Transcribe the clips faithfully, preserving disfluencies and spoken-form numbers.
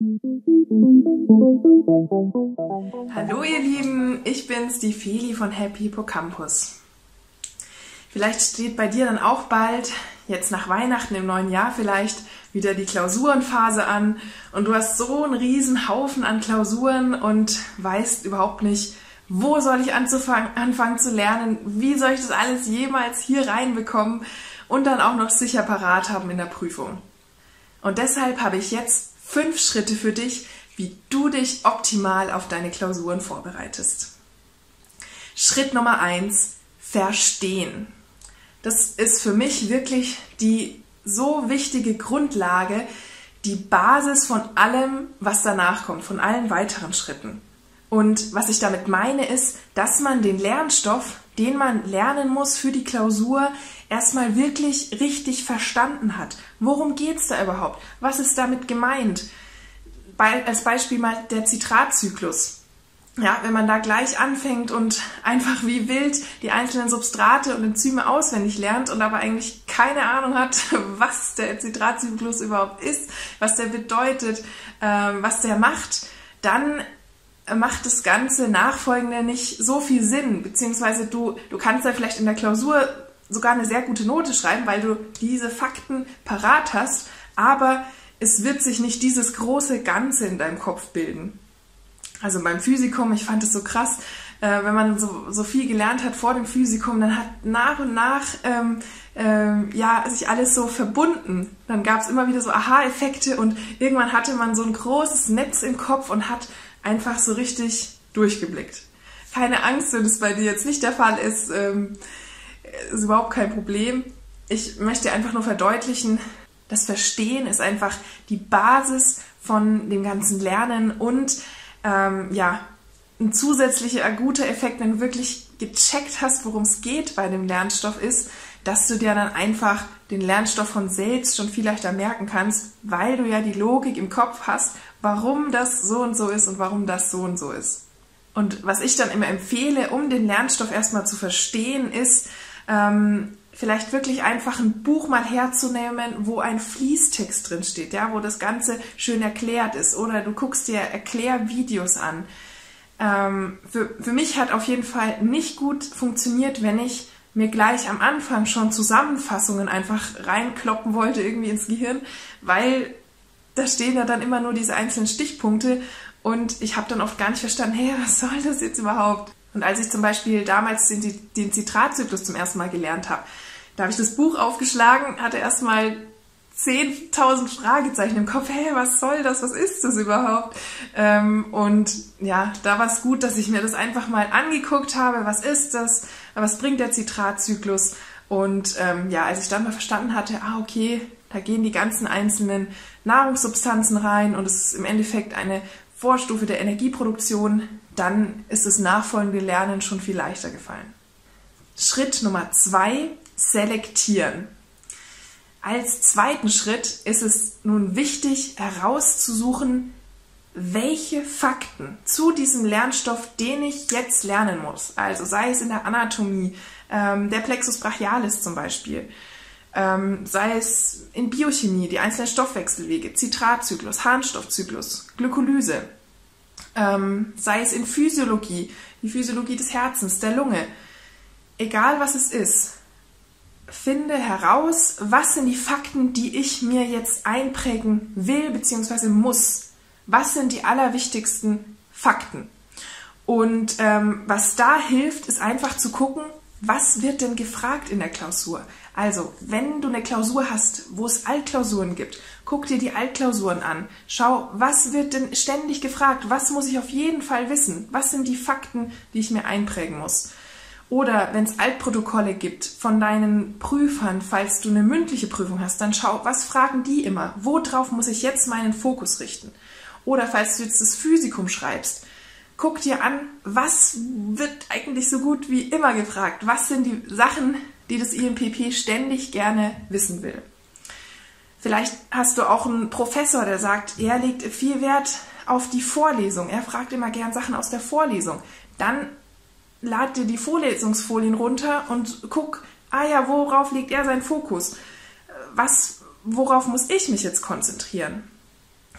Hallo ihr Lieben, ich bin's, die Feli von Happy Hippocampus. Vielleicht steht bei dir dann auch bald, jetzt nach Weihnachten im neuen Jahr vielleicht, wieder die Klausurenphase an und du hast so einen riesen Haufen an Klausuren und weißt überhaupt nicht, wo soll ich anzufangen, anfangen zu lernen, wie soll ich das alles jemals hier reinbekommen und dann auch noch sicher parat haben in der Prüfung. Und deshalb habe ich jetzt fünf Schritte für dich, wie du dich optimal auf deine Klausuren vorbereitest. Schritt Nummer eins, verstehen. Das ist für mich wirklich die so wichtige Grundlage, die Basis von allem, was danach kommt, von allen weiteren Schritten. Und was ich damit meine, ist, dass man den Lernstoff, den man lernen muss für die Klausur, erstmal wirklich richtig verstanden hat. Worum geht es da überhaupt? Was ist damit gemeint? Bei, als Beispiel mal der Zitratzyklus. Ja, wenn man da gleich anfängt und einfach wie wild die einzelnen Substrate und Enzyme auswendig lernt und aber eigentlich keine Ahnung hat, was der Zitratzyklus überhaupt ist, was der bedeutet, äh, was der macht, dann macht das ganze Nachfolgende nicht so viel Sinn, beziehungsweise du, du kannst da vielleicht in der Klausur sogar eine sehr gute Note schreiben, weil du diese Fakten parat hast, aber es wird sich nicht dieses große Ganze in deinem Kopf bilden. Also beim Physikum, ich fand es so krass, äh, wenn man so, so viel gelernt hat vor dem Physikum, dann hat nach und nach ähm, ähm, ja, sich alles so verbunden. Dann gab es immer wieder so Aha-Effekte und irgendwann hatte man so ein großes Netz im Kopf und hat einfach so richtig durchgeblickt. Keine Angst, wenn es bei dir jetzt nicht der Fall ist, ähm, ist überhaupt kein Problem. Ich möchte einfach nur verdeutlichen, das Verstehen ist einfach die Basis von dem ganzen Lernen und ähm, ja, ein zusätzlicher guter Effekt, wenn du wirklich gecheckt hast, worum es geht bei dem Lernstoff ist, dass du dir dann einfach den Lernstoff von selbst schon viel leichter merken kannst, weil du ja die Logik im Kopf hast, warum das so und so ist und warum das so und so ist. Und was ich dann immer empfehle, um den Lernstoff erstmal zu verstehen, ist, ähm, vielleicht wirklich einfach ein Buch mal herzunehmen, wo ein Fließtext drin steht, ja, wo das Ganze schön erklärt ist. Oder du guckst dir Erklärvideos an. Ähm, für, für mich hat auf jeden Fall nicht gut funktioniert, wenn ich mir gleich am Anfang schon Zusammenfassungen einfach reinkloppen wollte irgendwie ins Gehirn, weil da stehen ja dann immer nur diese einzelnen Stichpunkte und ich habe dann oft gar nicht verstanden, hey, was soll das jetzt überhaupt? Und als ich zum Beispiel damals den, den Zitratzyklus zum ersten Mal gelernt habe, da habe ich das Buch aufgeschlagen, hatte erstmal zehntausend Fragezeichen im Kopf, hey, was soll das, was ist das überhaupt? Ähm, und ja, da war es gut, dass ich mir das einfach mal angeguckt habe, was ist das, was bringt der Zitratzyklus? Und ähm, ja, als ich dann mal verstanden hatte, ah okay, da gehen die ganzen einzelnen Nahrungssubstanzen rein und es ist im Endeffekt eine Vorstufe der Energieproduktion, dann ist das nachfolgende Lernen schon viel leichter gefallen. Schritt Nummer zwei, selektieren. Als zweiten Schritt ist es nun wichtig, herauszusuchen, welche Fakten zu diesem Lernstoff, den ich jetzt lernen muss, also sei es in der Anatomie, ähm, der Plexus brachialis zum Beispiel, ähm, sei es in Biochemie, die einzelnen Stoffwechselwege, Zitratzyklus, Harnstoffzyklus, Glykolyse, ähm, sei es in Physiologie, die Physiologie des Herzens, der Lunge, egal was es ist, finde heraus, was sind die Fakten, die ich mir jetzt einprägen will bzw. muss. Was sind die allerwichtigsten Fakten? Und ähm, was da hilft, ist einfach zu gucken, was wird denn gefragt in der Klausur? Also, wenn du eine Klausur hast, wo es Altklausuren gibt, guck dir die Altklausuren an. Schau, was wird denn ständig gefragt? Was muss ich auf jeden Fall wissen? Was sind die Fakten, die ich mir einprägen muss? Oder wenn es Altprotokolle gibt von deinen Prüfern, falls du eine mündliche Prüfung hast, dann schau, was fragen die immer? Worauf muss ich jetzt meinen Fokus richten? Oder falls du jetzt das Physikum schreibst, guck dir an, was wird eigentlich so gut wie immer gefragt? Was sind die Sachen, die das I M P P ständig gerne wissen will? Vielleicht hast du auch einen Professor, der sagt, er legt viel Wert auf die Vorlesung. Er fragt immer gern Sachen aus der Vorlesung. Dann lad dir die Vorlesungsfolien runter und guck, ah ja, worauf legt er seinen Fokus? Was, worauf muss ich mich jetzt konzentrieren?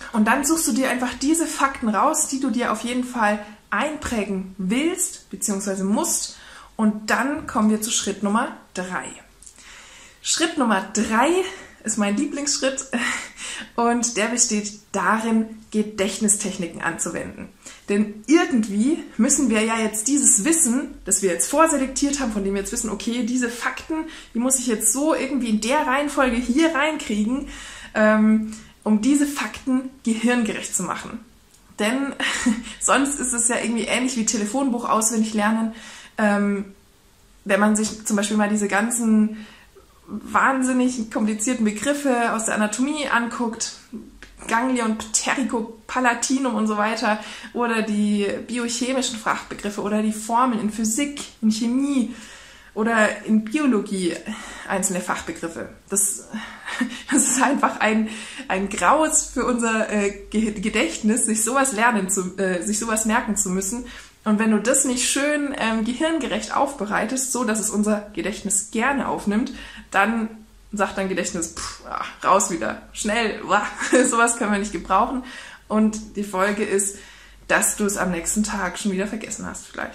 Und dann suchst du dir einfach diese Fakten raus, die du dir auf jeden Fall einprägen willst bzw. musst. Und dann kommen wir zu Schritt Nummer drei. Schritt Nummer drei ist mein Lieblingsschritt und der besteht darin, Gedächtnistechniken anzuwenden. Denn irgendwie müssen wir ja jetzt dieses Wissen, das wir jetzt vorselektiert haben, von dem wir jetzt wissen, okay, diese Fakten, die muss ich jetzt so irgendwie in der Reihenfolge hier reinkriegen, ähm, um diese Fakten gehirngerecht zu machen. Denn sonst ist es ja irgendwie ähnlich wie Telefonbuch auswendig lernen, ähm, wenn man sich zum Beispiel mal diese ganzen wahnsinnig komplizierten Begriffe aus der Anatomie anguckt, Ganglion, Pterigo, Palatinum und so weiter, oder die biochemischen Fachbegriffe oder die Formeln in Physik, in Chemie oder in Biologie, einzelne Fachbegriffe. Das, das ist einfach ein, ein Graus für unser äh, Gedächtnis, sich sowas lernen zu, äh, sich sowas merken zu müssen. Und wenn du das nicht schön ähm, gehirngerecht aufbereitest, so dass es unser Gedächtnis gerne aufnimmt, dann sagt dein Gedächtnis, pff, ah, raus wieder, schnell, uah, sowas können wir nicht gebrauchen. Und die Folge ist, dass du es am nächsten Tag schon wieder vergessen hast vielleicht.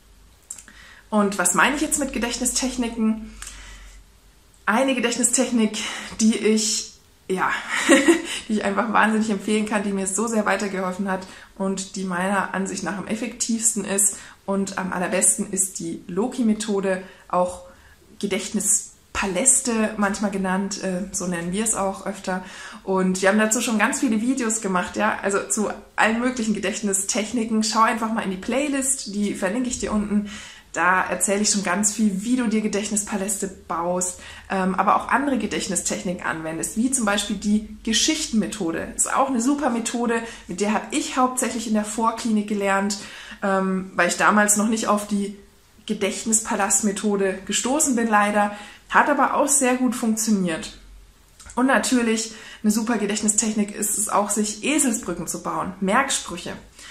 Und was meine ich jetzt mit Gedächtnistechniken? Eine Gedächtnistechnik, die ich, ja, die ich einfach wahnsinnig empfehlen kann, die mir so sehr weitergeholfen hat und die meiner Ansicht nach am effektivsten ist und am allerbesten ist die Loki-Methode, auch Gedächtnispaläste manchmal genannt, äh, so nennen wir es auch öfter. Und wir haben dazu schon ganz viele Videos gemacht, ja, also zu allen möglichen Gedächtnistechniken. Schau einfach mal in die Playlist, die verlinke ich dir unten. Da erzähle ich schon ganz viel, wie du dir Gedächtnispaläste baust, ähm, aber auch andere Gedächtnistechniken anwendest, wie zum Beispiel die Geschichtenmethode. Das ist auch eine super Methode, mit der habe ich hauptsächlich in der Vorklinik gelernt, ähm, weil ich damals noch nicht auf die Gedächtnispalastmethode gestoßen bin leider, hat aber auch sehr gut funktioniert. Und natürlich eine super Gedächtnistechnik ist es auch, sich Eselsbrücken zu bauen, Merksprüche.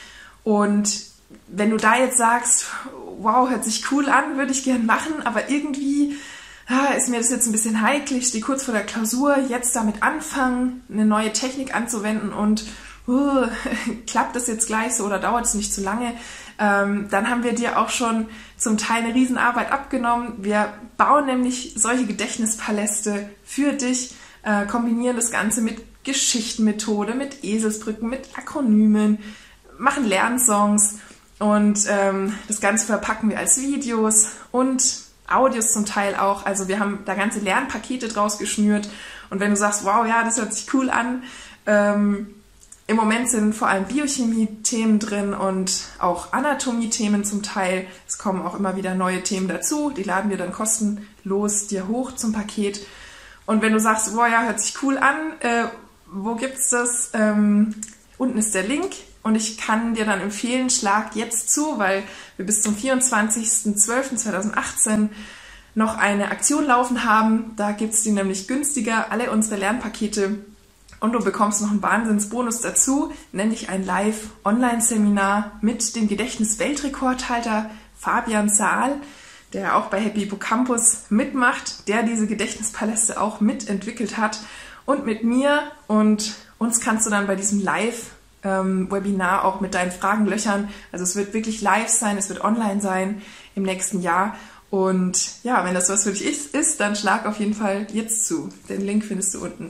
Und wenn du da jetzt sagst, wow, hört sich cool an, würde ich gern machen, aber irgendwie ah, ist mir das jetzt ein bisschen heikel, ich stehe kurz vor der Klausur, jetzt damit anfangen, eine neue Technik anzuwenden und uh, klappt das jetzt gleich so oder dauert es nicht zu lange, ähm, dann haben wir dir auch schon zum Teil eine Riesenarbeit abgenommen. Wir bauen nämlich solche Gedächtnispaläste für dich, äh, kombinieren das Ganze mit Geschichtenmethode, mit Eselsbrücken, mit Akronymen, machen Lernsongs. Und ähm, das Ganze verpacken wir als Videos und Audios zum Teil auch. Also wir haben da ganze Lernpakete draus geschnürt. Und wenn du sagst, wow, ja, das hört sich cool an, ähm, im Moment sind vor allem Biochemie-Themen drin und auch Anatomie-Themen zum Teil. Es kommen auch immer wieder neue Themen dazu. Die laden wir dann kostenlos dir hoch zum Paket. Und wenn du sagst, wow, ja, hört sich cool an, äh, wo gibt's das? Ähm, unten ist der Link. Und ich kann dir dann empfehlen, schlag jetzt zu, weil wir bis zum vierundzwanzigsten zwölften zweitausendachtzehn noch eine Aktion laufen haben. Da gibt es die nämlich günstiger, alle unsere Lernpakete. Und du bekommst noch einen Wahnsinnsbonus dazu, nämlich ein Live-Online-Seminar mit dem Gedächtnis-Weltrekordhalter Fabian Saal, der auch bei Happy Hippocampus mitmacht, der diese Gedächtnispaläste auch mitentwickelt hat. Und mit mir, und uns kannst du dann bei diesem Live Ähm, Webinar auch mit deinen Fragen löchern. Also es wird wirklich live sein, es wird online sein im nächsten Jahr. Und ja, wenn das was für dich ist, ist, dann schlag auf jeden Fall jetzt zu. Den Link findest du unten.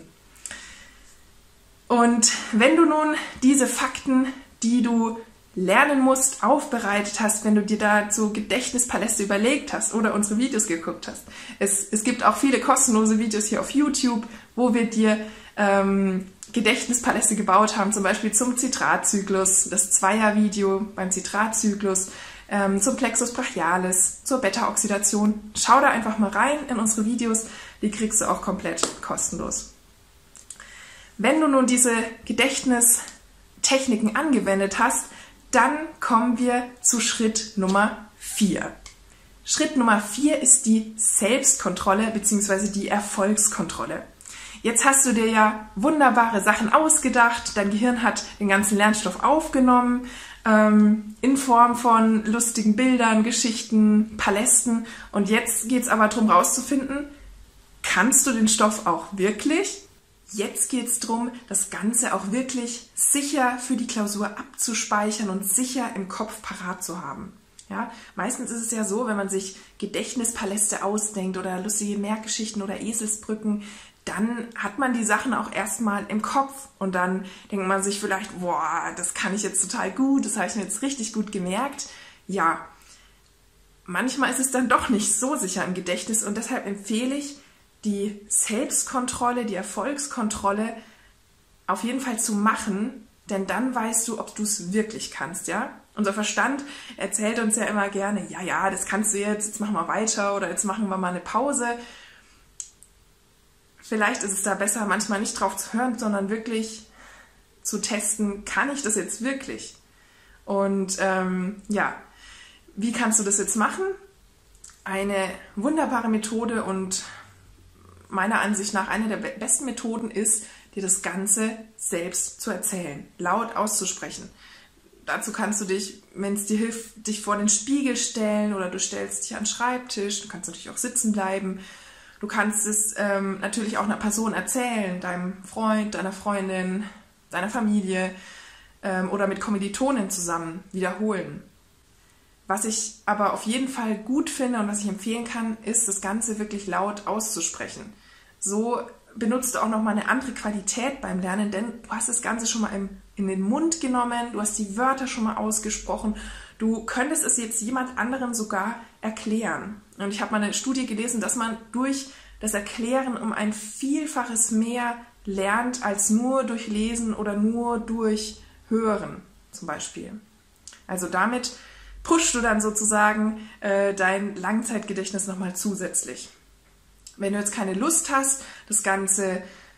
Und wenn du nun diese Fakten, die du lernen musst, aufbereitet hast, wenn du dir da so Gedächtnispaläste überlegt hast oder unsere Videos geguckt hast. Es, es gibt auch viele kostenlose Videos hier auf YouTube, wo wir dir ähm, Gedächtnispaläste gebaut haben, zum Beispiel zum Zitratzyklus, das Zweier-Video beim Zitratzyklus, ähm, zum Plexus brachialis, zur Beta-Oxidation. Schau da einfach mal rein in unsere Videos, die kriegst du auch komplett kostenlos. Wenn du nun diese Gedächtnistechniken angewendet hast, dann kommen wir zu Schritt Nummer vier. Schritt Nummer vier ist die Selbstkontrolle bzw. die Erfolgskontrolle. Jetzt hast du dir ja wunderbare Sachen ausgedacht, dein Gehirn hat den ganzen Lernstoff aufgenommen, ähm, in Form von lustigen Bildern, Geschichten, Palästen. Und jetzt geht es aber darum rauszufinden, kannst du den Stoff auch wirklich? Jetzt geht es darum, das Ganze auch wirklich sicher für die Klausur abzuspeichern und sicher im Kopf parat zu haben. Ja, meistens ist es ja so, wenn man sich Gedächtnispaläste ausdenkt oder lustige Merkgeschichten oder Eselsbrücken, dann hat man die Sachen auch erstmal im Kopf und dann denkt man sich vielleicht, boah, das kann ich jetzt total gut, das habe ich mir jetzt richtig gut gemerkt. Ja, manchmal ist es dann doch nicht so sicher im Gedächtnis und deshalb empfehle ich, die Selbstkontrolle, die Erfolgskontrolle auf jeden Fall zu machen, denn dann weißt du, ob du es wirklich kannst, ja? Unser Verstand erzählt uns ja immer gerne, ja, ja, das kannst du jetzt, jetzt machen wir weiter oder jetzt machen wir mal eine Pause. Vielleicht ist es da besser, manchmal nicht drauf zu hören, sondern wirklich zu testen, kann ich das jetzt wirklich? Und ähm, ja, wie kannst du das jetzt machen? Eine wunderbare Methode und meiner Ansicht nach eine der besten Methoden ist, dir das Ganze selbst zu erzählen, laut auszusprechen. Dazu kannst du dich, wenn es dir hilft, dich vor den Spiegel stellen oder du stellst dich an den Schreibtisch, du kannst natürlich auch sitzen bleiben. Du kannst es ähm, natürlich auch einer Person erzählen, deinem Freund, deiner Freundin, deiner Familie ähm, oder mit Kommilitonen zusammen wiederholen. Was ich aber auf jeden Fall gut finde und was ich empfehlen kann, ist, das Ganze wirklich laut auszusprechen. So benutzt du auch nochmal eine andere Qualität beim Lernen, denn du hast das Ganze schon mal im, in den Mund genommen, du hast die Wörter schon mal ausgesprochen, du könntest es jetzt jemand anderem sogar erklären. Und ich habe mal eine Studie gelesen, dass man durch das Erklären um ein Vielfaches mehr lernt, als nur durch Lesen oder nur durch Hören zum Beispiel. Also damit pushst du dann sozusagen äh, dein Langzeitgedächtnis nochmal zusätzlich. Wenn du jetzt keine Lust hast, das Ganze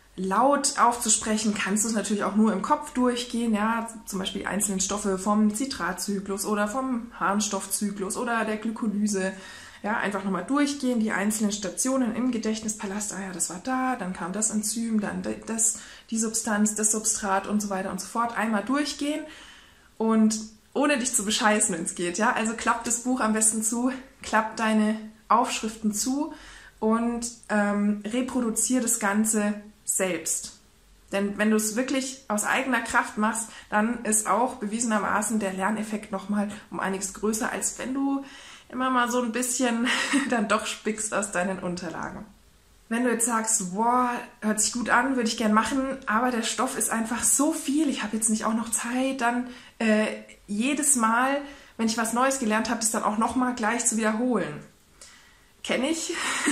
laut aufzusprechen, kannst du es natürlich auch nur im Kopf durchgehen, ja, zum Beispiel die einzelnen Stoffe vom Zitratzyklus oder vom Harnstoffzyklus oder der Glykolyse, ja, einfach nochmal durchgehen, die einzelnen Stationen im Gedächtnispalast, ah ja, das war da, dann kam das Enzym, dann das, die Substanz, das Substrat und so weiter und so fort, einmal durchgehen und ohne dich zu bescheißen, wenn es geht, ja, also klapp das Buch am besten zu, klapp deine Aufschriften zu und ähm, reproduziere das Ganze selbst. Denn wenn du es wirklich aus eigener Kraft machst, dann ist auch bewiesenermaßen der Lerneffekt nochmal um einiges größer, als wenn du immer mal so ein bisschen dann doch spickst aus deinen Unterlagen. Wenn du jetzt sagst, boah, hört sich gut an, würde ich gern machen, aber der Stoff ist einfach so viel, ich habe jetzt nicht auch noch Zeit, dann äh, jedes Mal, wenn ich was Neues gelernt habe, das dann auch nochmal gleich zu wiederholen. Kenne ich.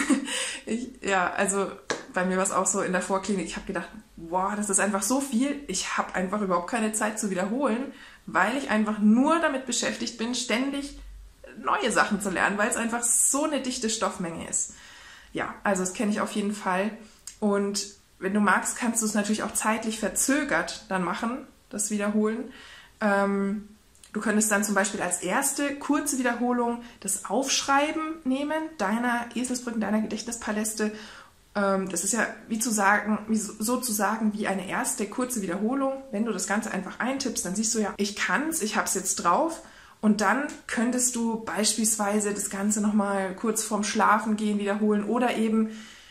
ich. Ja, also bei mir war es auch so in der Vorklinik, ich habe gedacht, boah, das ist einfach so viel, ich habe einfach überhaupt keine Zeit zu wiederholen, weil ich einfach nur damit beschäftigt bin, ständig neue Sachen zu lernen, weil es einfach so eine dichte Stoffmenge ist. Ja, also das kenne ich auf jeden Fall. Und wenn du magst, kannst du es natürlich auch zeitlich verzögert dann machen, das Wiederholen. Ähm, du könntest dann zum Beispiel als erste kurze Wiederholung das Aufschreiben nehmen, deiner Eselsbrücken, deiner Gedächtnispaläste. Ähm, das ist ja wie zu sagen, wie sozusagen wie eine erste kurze Wiederholung. Wenn du das Ganze einfach eintippst, dann siehst du ja, ich kann's, ich hab's jetzt drauf. Und dann könntest du beispielsweise das Ganze nochmal kurz vorm Schlafengehen wiederholen oder eben,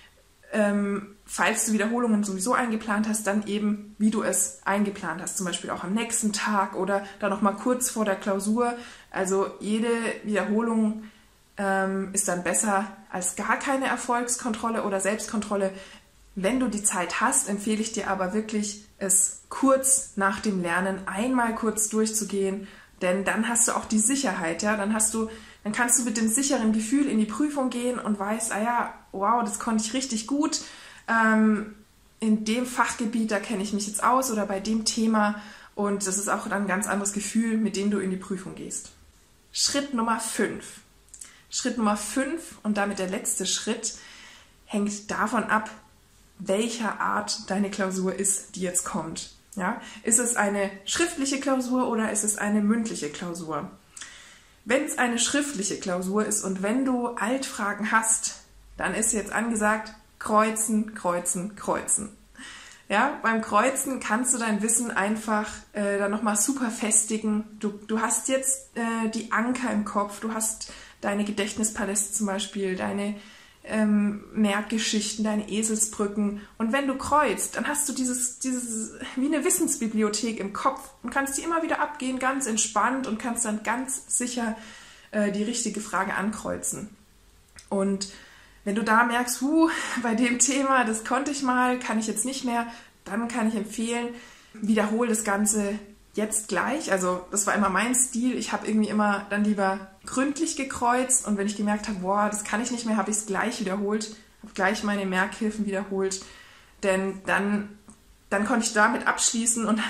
ähm, falls du Wiederholungen sowieso eingeplant hast, dann eben, wie du es eingeplant hast, zum Beispiel auch am nächsten Tag oder dann nochmal kurz vor der Klausur. Also jede Wiederholung ähm, ist dann besser als gar keine Erfolgskontrolle oder Selbstkontrolle. Wenn du die Zeit hast, empfehle ich dir aber wirklich, es kurz nach dem Lernen einmal kurz durchzugehen. Denn dann hast du auch die Sicherheit, ja, dann hast du, dann kannst du mit dem sicheren Gefühl in die Prüfung gehen und weißt, ah ja, wow, das konnte ich richtig gut, ähm, in dem Fachgebiet, da kenne ich mich jetzt aus oder bei dem Thema und das ist auch dann ein ganz anderes Gefühl, mit dem du in die Prüfung gehst. Schritt Nummer fünf. Schritt Nummer fünf und damit der letzte Schritt hängt davon ab, welcher Art deine Klausur ist, die jetzt kommt. Ja, ist es eine schriftliche Klausur oder ist es eine mündliche Klausur? Wenn es eine schriftliche Klausur ist und wenn du Altfragen hast, dann ist jetzt angesagt, kreuzen, kreuzen, kreuzen. Ja, beim Kreuzen kannst du dein Wissen einfach äh, dann nochmal super festigen. Du, du hast jetzt äh, die Anker im Kopf, du hast deine Gedächtnispaläste zum Beispiel, deine ähm, Merkgeschichten, deine Eselsbrücken. Und wenn du kreuzt, dann hast du dieses, dieses wie eine Wissensbibliothek im Kopf und kannst die immer wieder abgehen, ganz entspannt und kannst dann ganz sicher äh, die richtige Frage ankreuzen. Und wenn du da merkst, huh, bei dem Thema, das konnte ich mal, kann ich jetzt nicht mehr, dann kann ich empfehlen, wiederhole das Ganze jetzt gleich. Also das war immer mein Stil. Ich habe irgendwie immer dann lieber gründlich gekreuzt und wenn ich gemerkt habe, boah, das kann ich nicht mehr, habe ich es gleich wiederholt, habe gleich meine Merkhilfen wiederholt, denn dann, dann konnte ich damit abschließen und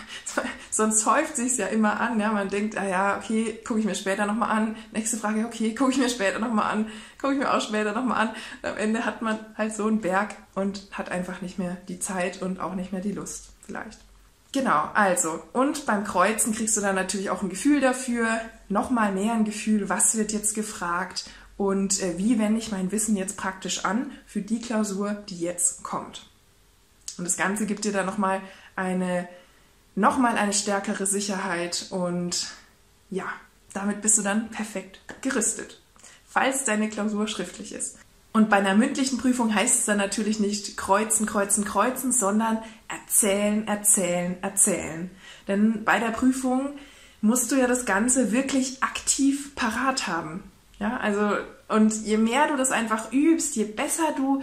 sonst häuft sich ja immer an. Ja? Man denkt, ah ja, okay, gucke ich mir später nochmal an. Nächste Frage, okay, gucke ich mir später nochmal an. Gucke ich mir auch später nochmal an. Und am Ende hat man halt so einen Berg und hat einfach nicht mehr die Zeit und auch nicht mehr die Lust vielleicht. Genau, also, und beim Kreuzen kriegst du dann natürlich auch ein Gefühl dafür, nochmal mehr ein Gefühl, was wird jetzt gefragt und äh, wie wende ich mein Wissen jetzt praktisch an für die Klausur, die jetzt kommt. Und das Ganze gibt dir dann nochmal eine, nochmal eine stärkere Sicherheit und ja, damit bist du dann perfekt gerüstet, falls deine Klausur schriftlich ist. Und bei einer mündlichen Prüfung heißt es dann natürlich nicht kreuzen, kreuzen, kreuzen, sondern erzählen, erzählen, erzählen. Denn bei der Prüfung musst du ja das Ganze wirklich aktiv parat haben. Ja, also, und je mehr du das einfach übst, je besser du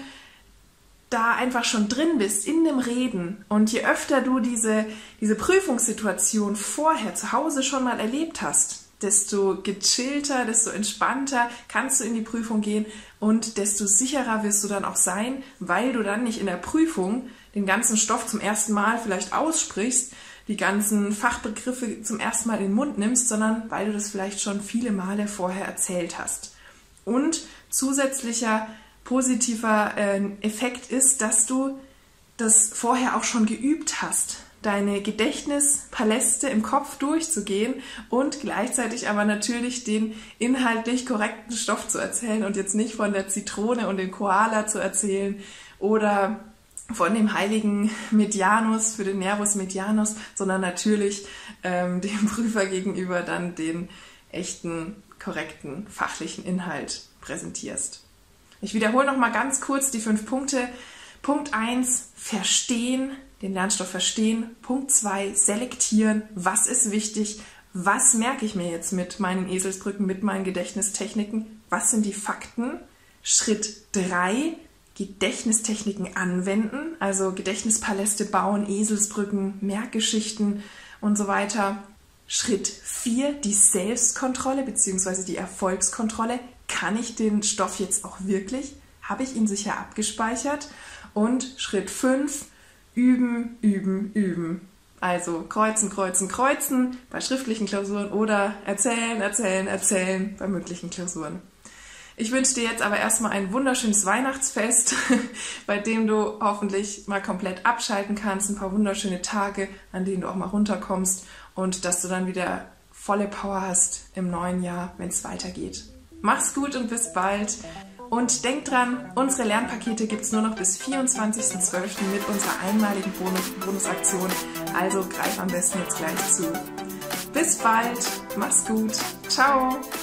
da einfach schon drin bist in dem Reden und je öfter du diese, diese Prüfungssituation vorher zu Hause schon mal erlebt hast, desto gechillter, desto entspannter kannst du in die Prüfung gehen und desto sicherer wirst du dann auch sein, weil du dann nicht in der Prüfung den ganzen Stoff zum ersten Mal vielleicht aussprichst, die ganzen Fachbegriffe zum ersten Mal in den Mund nimmst, sondern weil du das vielleicht schon viele Male vorher erzählt hast. Und zusätzlicher positiver äh, Effekt ist, dass du das vorher auch schon geübt hast, deine Gedächtnispaläste im Kopf durchzugehen und gleichzeitig aber natürlich den inhaltlich korrekten Stoff zu erzählen und jetzt nicht von der Zitrone und dem Koala zu erzählen oder von dem heiligen Medianus für den Nervus medianus, sondern natürlich ähm, dem Prüfer gegenüber dann den echten, korrekten, fachlichen Inhalt präsentierst. Ich wiederhole noch mal ganz kurz die fünf Punkte. Punkt eins, verstehen, den Lernstoff verstehen. Punkt zwei, selektieren, was ist wichtig, was merke ich mir jetzt mit meinen Eselsbrücken, mit meinen Gedächtnistechniken, was sind die Fakten. Schritt drei, Gedächtnistechniken anwenden, also Gedächtnispaläste bauen, Eselsbrücken, Merkgeschichten und so weiter. Schritt vier, die Selbstkontrolle bzw. die Erfolgskontrolle. Kann ich den Stoff jetzt auch wirklich? Habe ich ihn sicher abgespeichert? Und Schritt fünf, üben, üben, üben. Also kreuzen, kreuzen, kreuzen bei schriftlichen Klausuren oder erzählen, erzählen, erzählen bei mündlichen Klausuren. Ich wünsche dir jetzt aber erstmal ein wunderschönes Weihnachtsfest, bei dem du hoffentlich mal komplett abschalten kannst, ein paar wunderschöne Tage, an denen du auch mal runterkommst und dass du dann wieder volle Power hast im neuen Jahr, wenn es weitergeht. Mach's gut und bis bald. Und denk dran, unsere Lernpakete gibt es nur noch bis vierundzwanzigsten zwölften mit unserer einmaligen Bonus Bonusaktion. Also greif am besten jetzt gleich zu. Bis bald, mach's gut, ciao!